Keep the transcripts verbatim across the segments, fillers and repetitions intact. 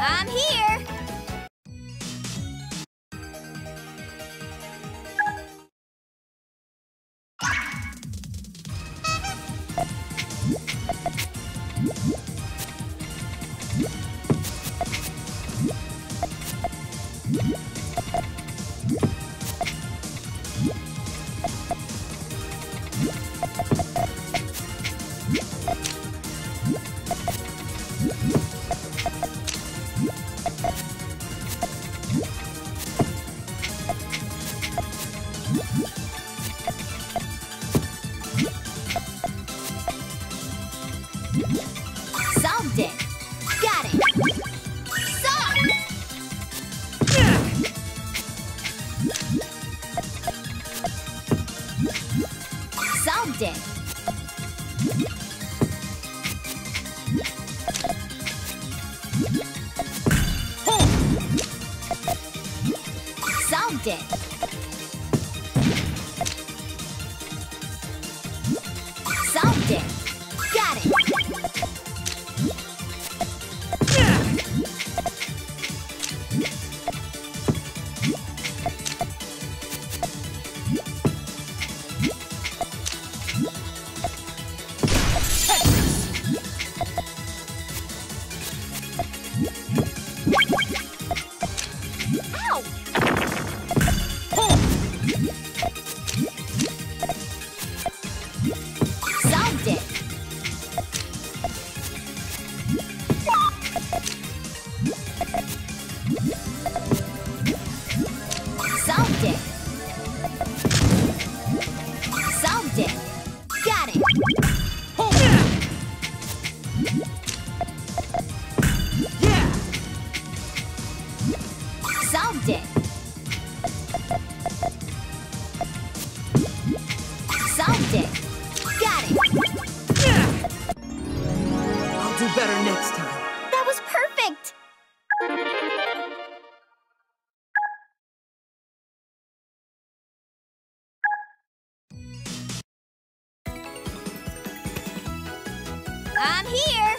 I'm here! Solved it! Got it! Solved! Solved it! Solved it! Solved it! Got it! Ow! Solved it! Solved it! Solved it! Got it! Yeah! Solved it! Solved it! Got it! I'll do better next time. That was perfect! I'm here!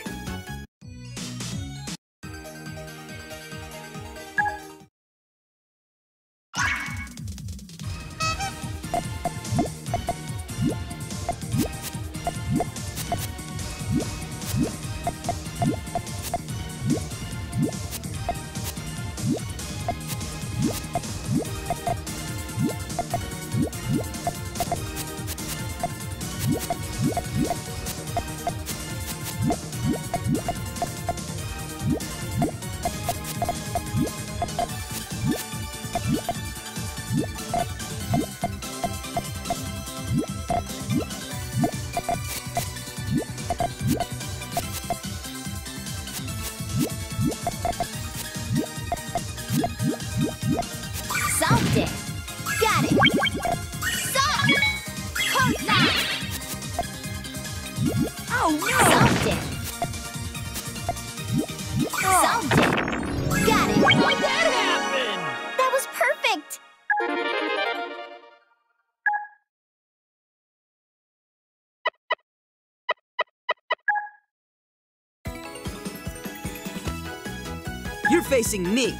Solved it! Got it! Solved! Huzzah! Oh no! Solved it! Solved it! Got it! How'd that happen? That was perfect! You're facing me.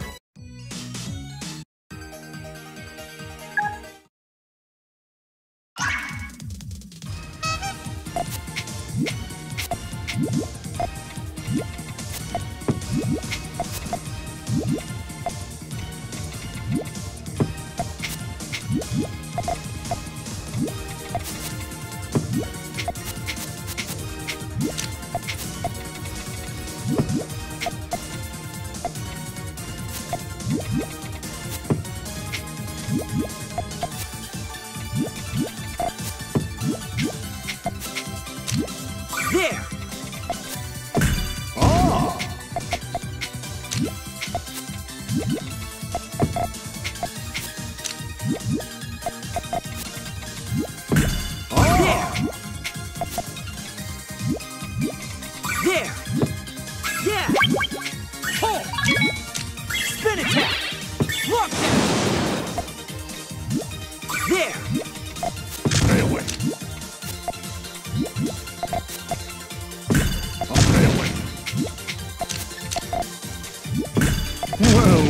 There! Oh!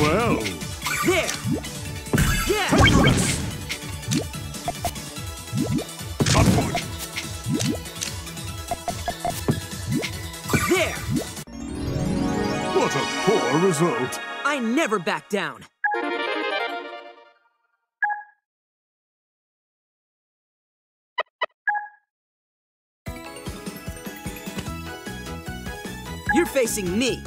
Well. There! Yeah! Tetris! Upward! There! What a poor result. I never back down. You're facing me.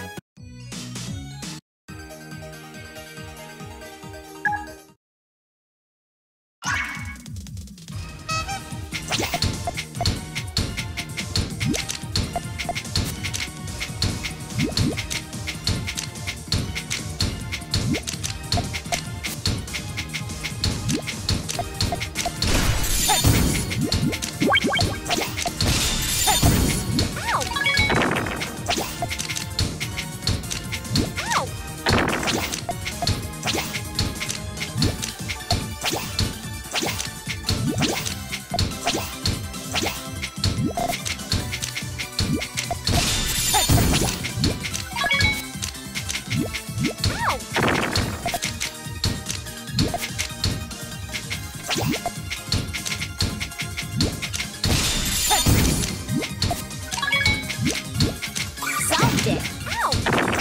Solved it. Ow!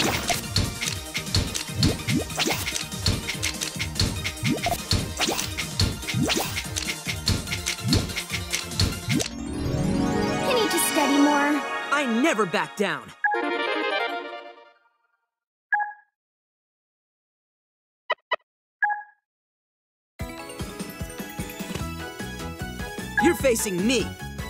I need to study more. I never back down. You're facing me.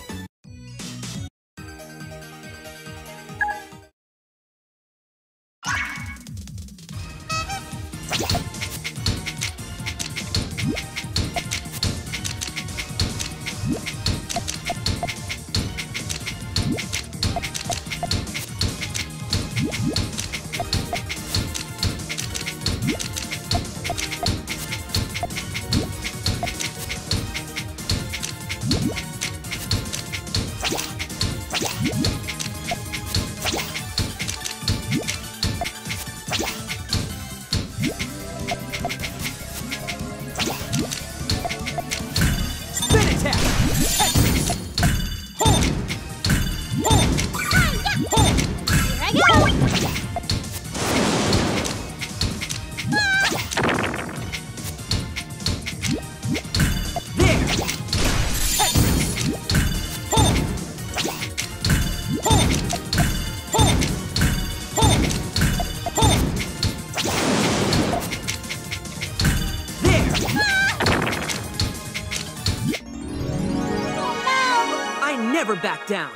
Never back down.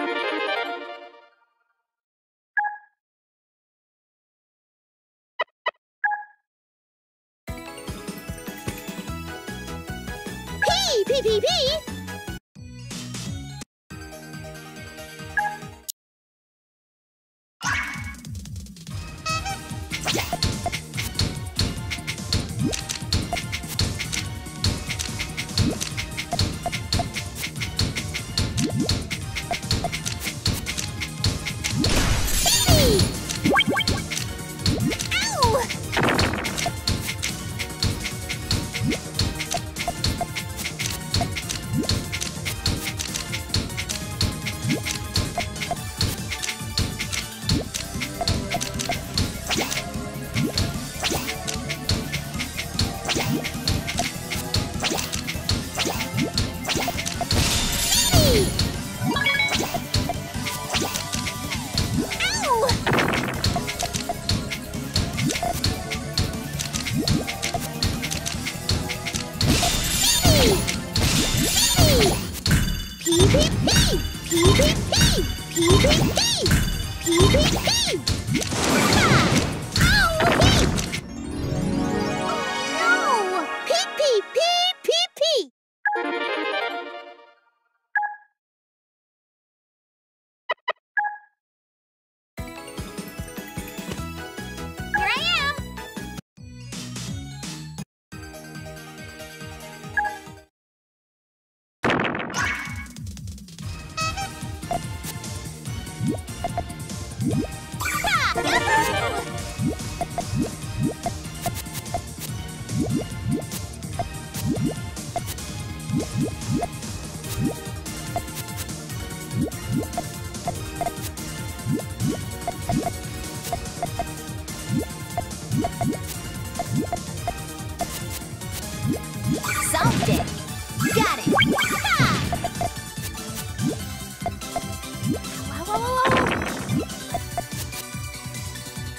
P, P, P, P.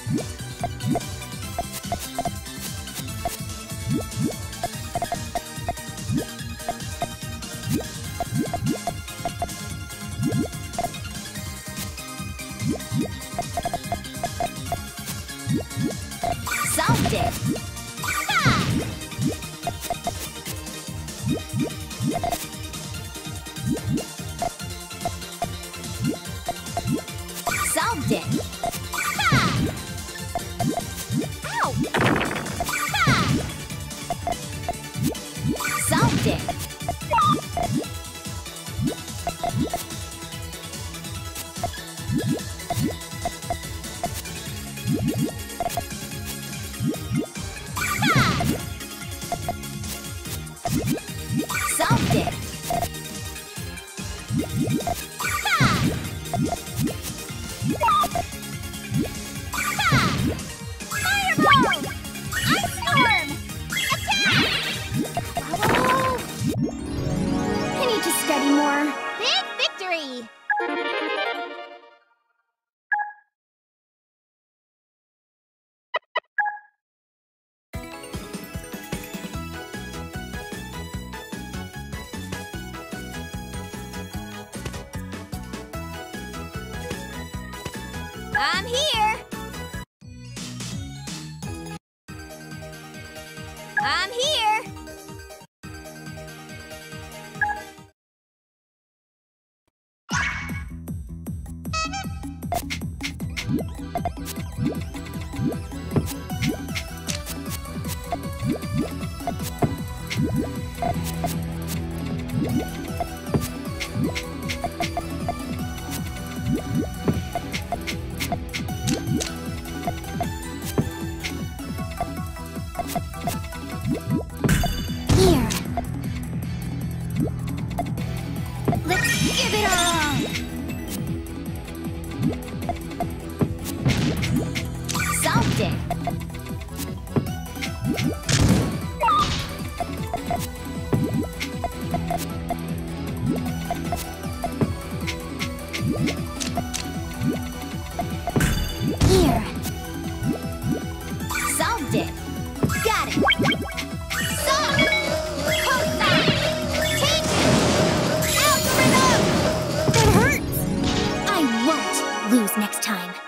Solved it! Ha! Solved it! Ha! Ow! Ha! Solved it! Solved it! Ha! Ha! Fireball! Ice storm! Attack! Oh! I need to study more. Big victory! I'm here! I'm here! Here. Let's give it all! Solved it! Here. Solved it! Got it! Solved! Hold that! Take it! Algorithm! It hurts! I won't lose next time.